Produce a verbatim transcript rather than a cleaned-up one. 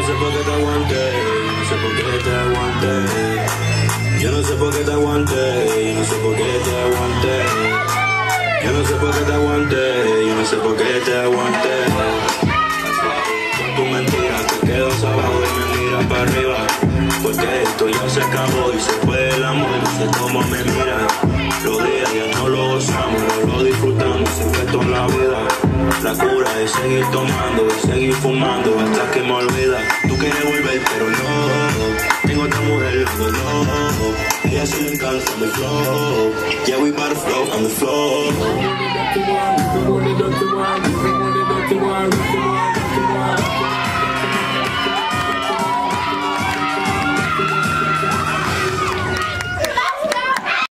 sé por qué te aguanté, yo no sé por qué te aguanté. Yo no sé por qué te aguanté, yo no sé por qué te aguanté. Yo no sé por qué te aguanté, yo no sé por qué te aguanté. Con tu mentira te quedas abajo y me miras para arriba. Porque esto ya se acabó y se fue el amor, no sé cómo me miras. Los días ya no lo gozamos, no lo disfrutamos, se fue toda la vida. La cura es seguir tomando y seguir fumando hasta que me olvidas. Tú quieres volver pero no, tengo otra mujer, no, no. Ella sí le encanta el flow, yeah we bout to flow on the floor.